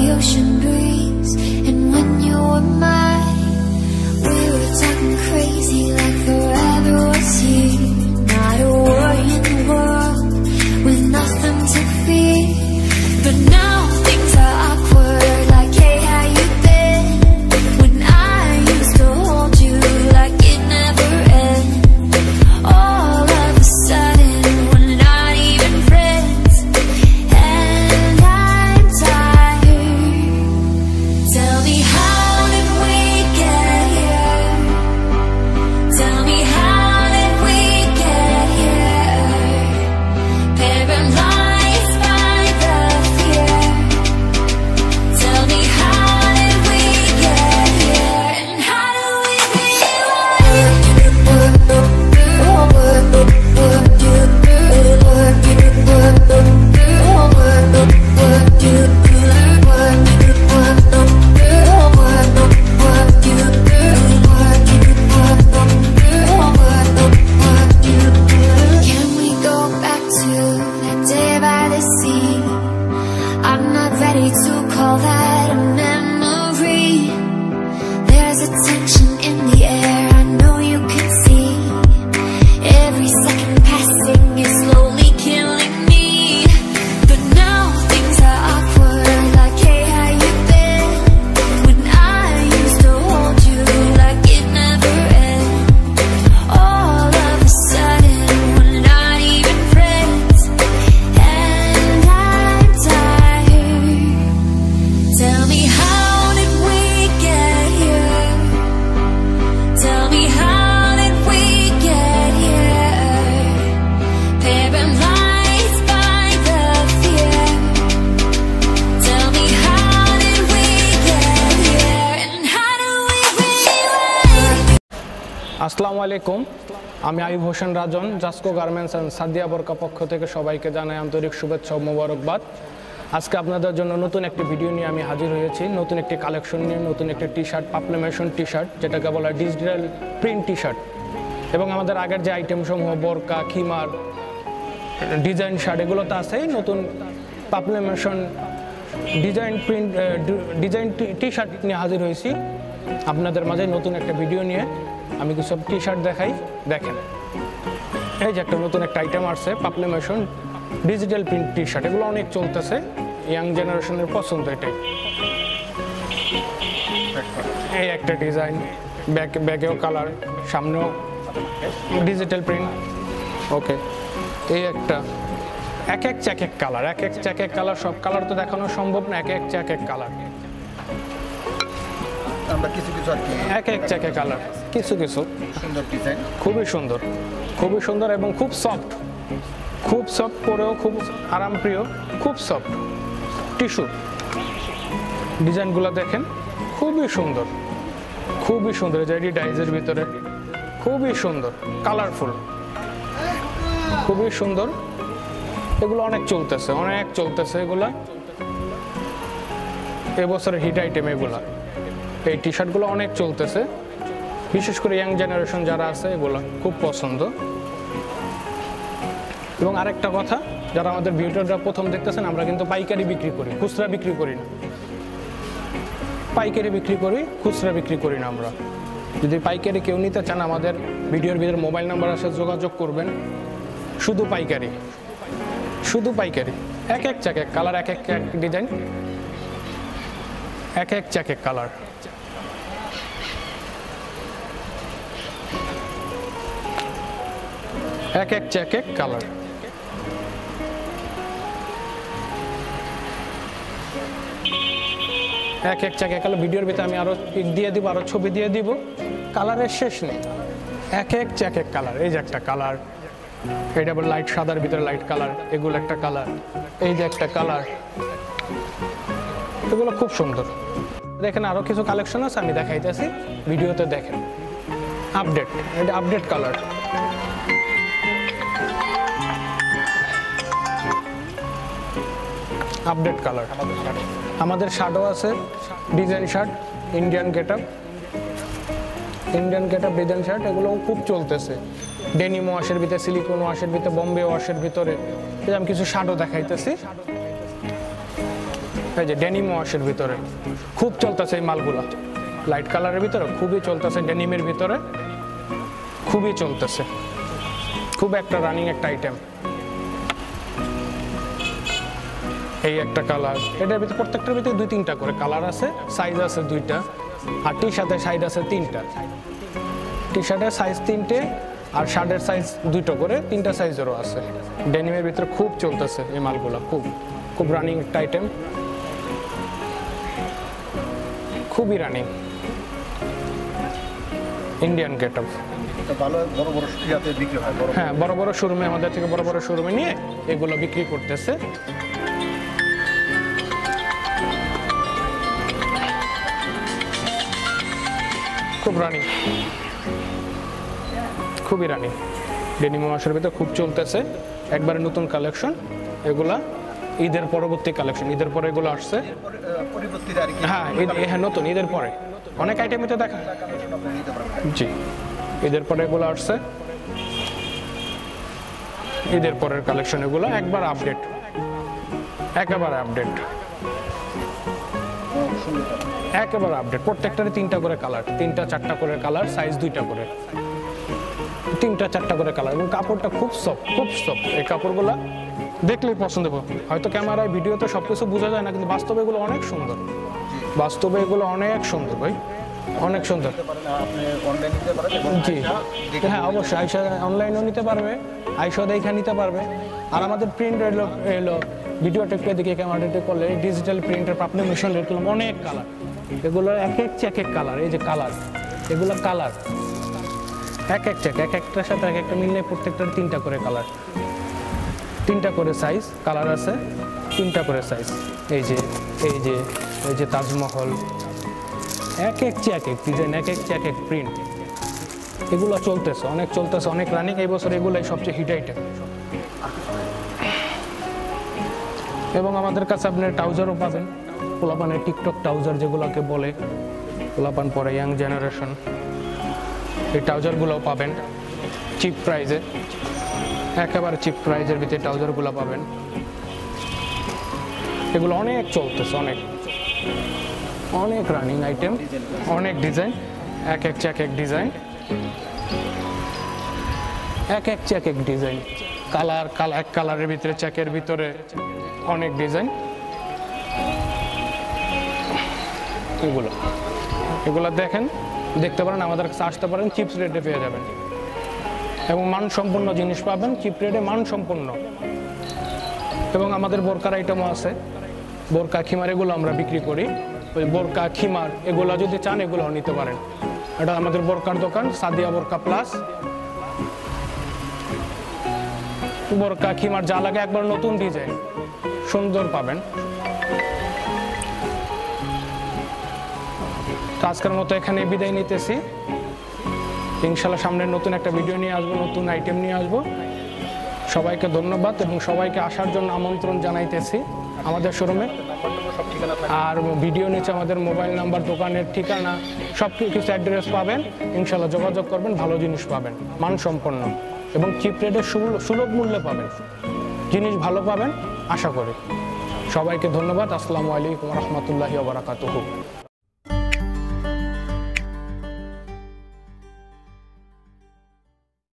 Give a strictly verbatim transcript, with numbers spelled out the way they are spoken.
ocean breeze. And when you were mine, we were talking crazy like forever was here. Not a worry in the world, with nothing to fear. But now things are awkward, like hey, how you been? When I used to hold you like it never ends. All of a sudden we're not even friends, and I'm tired. Tell me, how did we get here? Tell me, how did we get here? Paralyzed by the fear. Tell me, how did we get here? And how do we Can we go back to that day by the sea? I'm not ready to call that a memory. There's a tension in the air, I know you can see. Every second passing is slowly killing me. But now things are awkward, like hey, how you been? When I used to hold you like it never ends. All of a sudden we're not even friends, and I'm tired. Tell me, how did we get here? Tell me, how did we get here? Paralyzed by the fear. Tell me, how did we get here? And how do we rewrite? আসসালামু আলাইকুম, আমি Ayub Hossain Rajon, Jasco garments and Sadia বোরকা পক্ষ থেকে সবাইকে জানাই আন্তরিক শুভেচ্ছা ও মোবারকবাদ। আজকে আপনাদের জন্য নতুন একটি ভিডিও নিয়ে আমি হাজির হয়েছি, নতুন একটি কালেকশন নিয়ে, নতুন একটি টি শার্ট, পাপলেমেশন টি শার্ট, যেটাকে বলা হয় ডিজিটাল প্রিন্ট টি শার্ট। এবং আমাদের আগের যে আইটেম সমূহ বোরকা, খিমার, ডিজাইন শার্ট, এগুলো তো আছেই। নতুন পাপলেমেশন design print design T shirt নিয়ে হাজির হয়েছি আপনাদের মাঝে নতুন একটা ভিডিও নিয়ে। আমি কিছু টি শার্ট দেখাই, দেখেন। এই যে একটা নতুন একটা আইটেম আসছে, পাপলেমেশন ডিজিটাল প্রিন্ট টি শার্ট। এগুলো অনেক চলতেছে, ইয়াং জেনারেশনের পছন্দ এটাই। এই একটা ডিজাইন, ব্যাক ব্যাগেও কালার, সামনেও ডিজিটাল প্রিন্ট। ওকে, এই একটা এক এক এক এক কালার, এক এক এক এক কালার। সব কালার তো দেখানো সম্ভব না, এক এক এক এক কালার, আমরা কিছু কিছু আর কি এক এক এক এক কালার, কিছু কিছু সুন্দর ডিজাইন, খুবই সুন্দর, খুবই সুন্দর এবং খুব সফট, খুব সফট, পরেও খুব আরামপ্রিয়, খুব সফট টিস্যু। ডিজাইনগুলো দেখেন, খুবই সুন্দর, খুবই সুন্দর। যেটি ডাইজের ভিতরে খুবই সুন্দর, কালারফুল, খুবই সুন্দর। এগুলো অনেক চলতেছে, অনেক চলতেছে এগুলা, এবছরের হিট আইটেম এগুলা। এই টি শার্টগুলো অনেক চলতেছে, বিশেষ করে ইয়াং জেনারেশন যারা আছে এগুলো খুব পছন্দ। এবং আরেকটা কথা, যারা আমাদের ভিডিওটা প্রথম দেখতেছেন, আমরা কিন্তু পাইকারি বিক্রি করি, খুচরা বিক্রি করি না। পাইকারি বিক্রি করি, খুচরা বিক্রি করি না আমরা। যদি পাইকারি কেউ নিতে চান, আমাদের ভিডিওর ভিতরে মোবাইল নাম্বার আছে, যোগাযোগ করবেন। শুধু পাইকারি, শুধু পাইকারি। এক এক এক এক কালার, এক এক এক ডিজাইন, এক এক এক এক কালার। এক এক এক এক কালার। এক এক এক এক কালার। ভিডিওর ভিতরে আমি আরো পিক দিয়ে দিব, আরো ছবি দিয়ে দিব, কালারের শেষ নেই। এক এক এক এক কালার। এই যে একটা কালার, এটা আবার লাইট সাদার ভিতরে লাইট কালার, এগুলো একটা কালার। এই যে একটা কালার, এগুলো খুব সুন্দর। দেখেন আরো কিছু কালেকশন আছে, আমি দেখাইতেছি, ভিডিওতে দেখেন। আপডেট, এটা আপডেট কালার। Update colour. আমাদের শার্টও আছে, design shirt, Indian getup, Indian getup design shirt, এগুলোও খুব চলতেছে। ডেনিম ওয়াশের ভিতরে, সিলিকন ওয়াশের ভিতরে, বম্বে ওয়াশের ভিতরে। আমি কিছু শার্টও দেখাইতেছি, এই যে ডেনিম ওয়াশের ভিতরে খুব চলতেছে এই মালগুলো, লাইট কালারের ভিতরে খুবই চলতেছে, ডেনিমের ভিতরে খুবই চলতেছে, খুব একটা রানিং একটা আইটেম। এই একটা কালার, এটার ভিতরে প্রত্যেকটার ভিতরে দুই তিনটা করে কালার আছে, সাইজ আছে দুইটা, আর টি শার্টের সাইজ আছে তিনটা, টি শার্টের সাইজ তিনটে আর শার্টের সাইজ দুটো করে, তিনটা সাইজেরও আছে। ডেনিমের ভিতরে খুব চলতেছে এই মালগুলো, খুব খুব রানিং একটা আইটেম, খুবই রানিং ইন্ডিয়ান গেট আপ। ভালো বড় বড় ইয়াতে বিক্রি হয়, বড় হ্যাঁ বড় বড় শোরুমে, আমাদের থেকে বড় বড় শোরুমে নিয়ে এগুলো বিক্রি করতেছে। খুব রানিং, খুবই রানিং ডেনিম ওয়াশের ভিতরে খুব চলতেছে, একবারে নতুন কালেকশন এগুলা, ঈদের পরবর্তী কালেকশন, ঈদের পরে এগুলো আসছে। পরিবর্তিত আর কি। হ্যাঁ ঈদ, হ্যাঁ নতুন ঈদের পরে অনেক আইটেম এটা দেখা, জি ঈদের পরে এগুলো আসছে, ঈদের পরের কালেকশন এগুলো একবার আপডেট, একেবারে আপডেট, একেবারে আপডেট। প্রত্যেকটারই তিনটা করে কালার, তিনটা চারটা করে কালার, সাইজ দুইটা করে, তিনটা চারটা করে কালার, এবং কাপড়টা খুব সফট, খুব সফট। এই কাপড়গুলো দেখলেই পছন্দ হবে, হয়তো ক্যামেরায় ভিডিওতে সব কিছু বোঝা যায় না, কিন্তু বাস্তবে এগুলো অনেক সুন্দর, বাস্তবে এগুলো অনেক সুন্দর ভাই, অনেক সুন্দর। আপনি অনলাইন নিতে পারেন এবং জি হ্যাঁ অবশ্যই, আইসা অনলাইনেও নিতে পারবে, আইসা দেখে নিতে পারবে। আর আমাদের প্রিন্ট এলো এলো ভিডিওটা একটু দিকে ক্যামেরাটা করলে ডিজিটাল প্রিন্টের আপনি মিশন রেট করলাম, অনেক কালার, এগুলোর এক এক চেক এক কালার, এই যে কালার, এগুলো কালার এক এক চেক, এক একটার সাথে এক একটা মিললে প্রত্যেকটার তিনটা করে কালার, তিনটা করে সাইজ কালার আছে, তিনটা করে সাইজ। এই যে এই যে এই যে তাজমহল, এক এক চেয়ে এক এক ডিজাইন, এক এক চেয়ে এক এক প্রিন্ট, এগুলো চলতেছে, অনেক চলতেছে, অনেক রানিং এই বছর, এগুলোই সবচেয়ে হিট আইটেম। এবং আমাদের কাছে আপনার ট্রাউজারও পাবেন, পোলাপানের টিকটক ট্রাউজার যেগুলোকে বলে, পোলাপান পরে ইয়াং জেনারেশন, এই ট্রাউজারগুলোও পাবেন চিপ প্রাইজে, একেবারে চিপ প্রাইজের ভিতরে ট্রাউজারগুলো পাবেন। এগুলো অনেক চলতেছে, অনেক অনেক রানিং আইটেম, অনেক ডিজাইন, এক এক চেক এক ডিজাইন, এক এক চেক এক ডিজাইন, কালার কালার এক কালারের ভিতরে চেকের ভিতরে অনেক ডিজাইন। এগুলো এগুলো দেখেন, দেখতে পারেন, আমাদের কাছে আসতে পারেন, চিপস রেটে পেয়ে যাবেন এবং মানসম্পন্ন জিনিস পাবেন, চিপ রেটে মানসম্পন্ন। এবং আমাদের বোরকার আইটেমও আছে, বোরকা খিমার এগুলো আমরা বিক্রি করি, ওই বোরকা খিমার এগুলো যদি চান এগুলো নিতে পারেন। এটা আমাদের বোরকার দোকান সাদিয়া বোরকা প্লাস, বোরকা খিমার যা লাগে একবার নতুন ডিজাইন সুন্দর পাবেন। তো আজকের মতো এখানে বিদায় নিতেছি, ইনশাল্লাহ সামনে নতুন একটা ভিডিও নিয়ে আসবো, নতুন আইটেম নিয়ে আসবো। সবাইকে ধন্যবাদ এবং সবাইকে আসার জন্য আমন্ত্রণ জানাইতেছি আমাদের শোরুমে। আর ভিডিও নিচে আমাদের মোবাইল নাম্বার, দোকানের ঠিকানা, সব কিছু অ্যাড্রেস পাবেন, ইনশাল্লাহ যোগাযোগ করবেন, ভালো জিনিস পাবেন, মানসম্পন্ন এবং চিপ রেটে সুলভ মূল্যে পাবেন, জিনিস ভালো পাবেন আশা করি। সবাইকে ধন্যবাদ। আসসালামু আলাইকুম রহমতুল্লাহি ওয়া বারাকাতুহু।